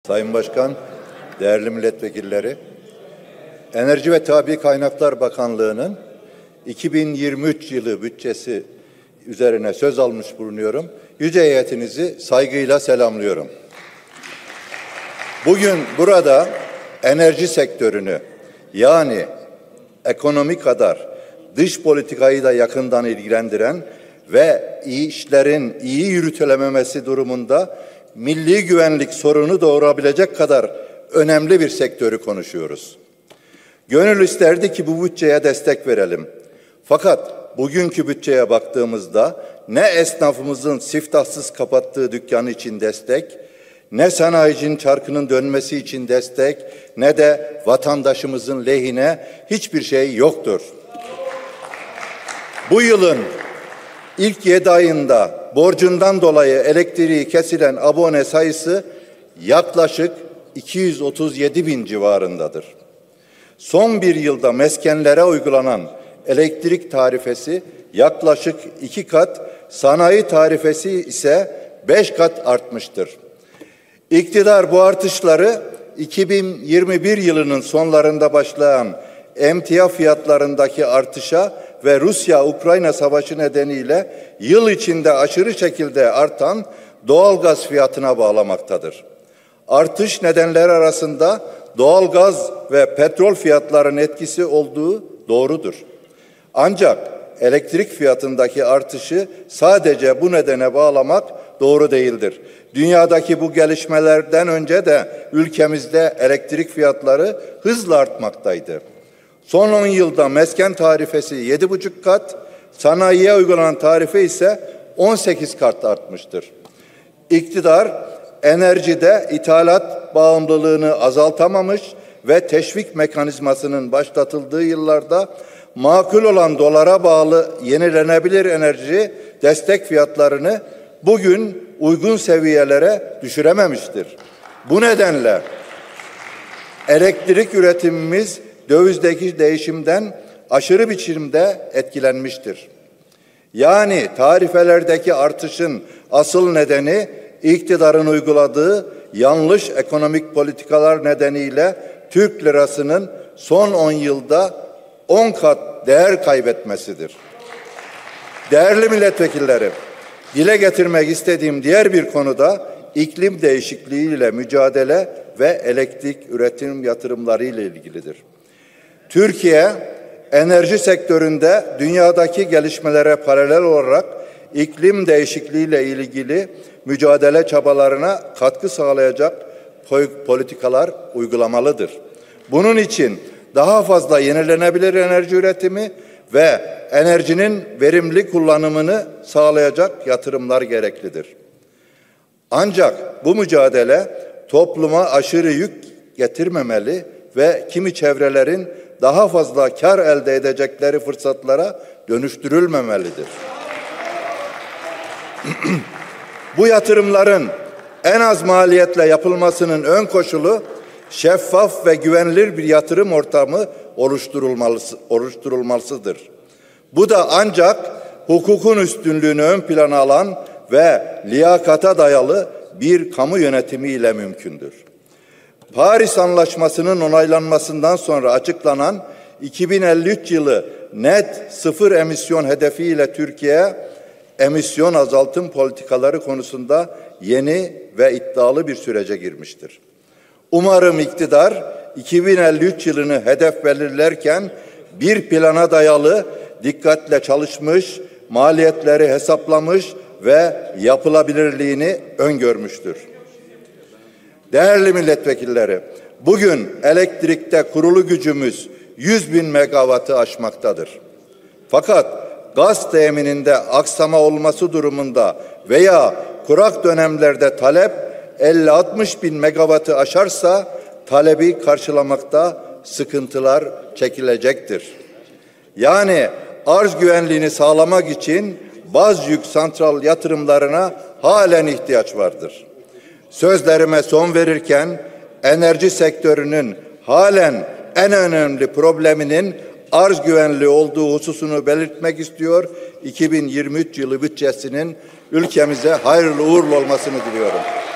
Sayın Başkan, değerli milletvekilleri, Enerji ve Tabii Kaynaklar Bakanlığı'nın 2023 yılı bütçesi üzerine söz almış bulunuyorum. Yüce heyetinizi saygıyla selamlıyorum. Bugün burada enerji sektörünü, yani ekonomi kadar dış politikayı da yakından ilgilendiren ve işlerin iyi yürütülememesi durumunda milli güvenlik sorunu doğurabilecek kadar önemli bir sektörü konuşuyoruz. Gönül isterdi ki bu bütçeye destek verelim. Fakat bugünkü bütçeye baktığımızda ne esnafımızın siftahsız kapattığı dükkan için destek, ne sanayicinin çarkının dönmesi için destek, ne de vatandaşımızın lehine hiçbir şey yoktur. Bu yılın ilk 7 ayında borcundan dolayı elektriği kesilen abone sayısı yaklaşık 237 bin civarındadır. Son bir yılda meskenlere uygulanan elektrik tarifesi yaklaşık 2 kat, sanayi tarifesi ise 5 kat artmıştır. İktidar bu artışları 2021 yılının sonlarında başlayan emtia fiyatlarındaki artışa ve Rusya-Ukrayna savaşı nedeniyle yıl içinde aşırı şekilde artan doğalgaz fiyatına bağlamaktadır. Artış nedenleri arasında doğalgaz ve petrol fiyatlarının etkisi olduğu doğrudur. Ancak elektrik fiyatındaki artışı sadece bu nedene bağlamak doğru değildir. Dünyadaki bu gelişmelerden önce de ülkemizde elektrik fiyatları hızla artmaktaydı. Son 10 yılda mesken tarifesi 7,5 kat, sanayiye uygulanan tarife ise 18 kat artmıştır. İktidar enerjide ithalat bağımlılığını azaltamamış ve teşvik mekanizmasının başlatıldığı yıllarda makul olan dolara bağlı yenilenebilir enerji destek fiyatlarını bugün uygun seviyelere düşürememiştir. Bu nedenle elektrik üretimimiz dövizdeki değişimden aşırı biçimde etkilenmiştir. Yani tarifelerdeki artışın asıl nedeni iktidarın uyguladığı yanlış ekonomik politikalar nedeniyle Türk lirasının son 10 yılda 10 kat değer kaybetmesidir. Değerli milletvekilleri, dile getirmek istediğim diğer bir konu da iklim değişikliğiyle mücadele ve elektrik üretim yatırımları ile ilgilidir. Türkiye, enerji sektöründe dünyadaki gelişmelere paralel olarak iklim değişikliğiyle ilgili mücadele çabalarına katkı sağlayacak politikalar uygulamalıdır. Bunun için daha fazla yenilenebilir enerji üretimi ve enerjinin verimli kullanımını sağlayacak yatırımlar gereklidir. Ancak bu mücadele topluma aşırı yük getirmemeli ve kimi çevrelerin daha fazla kar elde edecekleri fırsatlara dönüştürülmemelidir. Bu yatırımların en az maliyetle yapılmasının ön koşulu şeffaf ve güvenilir bir yatırım ortamı oluşturulmasıdır. Bu da ancak hukukun üstünlüğünü ön plana alan ve liyakata dayalı bir kamu yönetimiyle mümkündür. Paris Anlaşması'nın onaylanmasından sonra açıklanan 2053 yılı net sıfır emisyon hedefiyle Türkiye, emisyon azaltım politikaları konusunda yeni ve iddialı bir sürece girmiştir. Umarım iktidar 2053 yılını hedef belirlerken bir plana dayalı dikkatle çalışmış, maliyetleri hesaplamış ve yapılabilirliğini öngörmüştür. Değerli milletvekilleri, bugün elektrikte kurulu gücümüz 100 bin megawattı aşmaktadır. Fakat gaz temininde aksama olması durumunda veya kurak dönemlerde talep 50-60 bin megawattı aşarsa talebi karşılamakta sıkıntılar çekilecektir. Yani arz güvenliğini sağlamak için baz yük santral yatırımlarına halen ihtiyaç vardır. Sözlerime son verirken enerji sektörünün halen en önemli probleminin arz güvenliği olduğu hususunu belirtmek istiyor. 2023 yılı bütçesinin ülkemize hayırlı uğurlu olmasını diliyorum.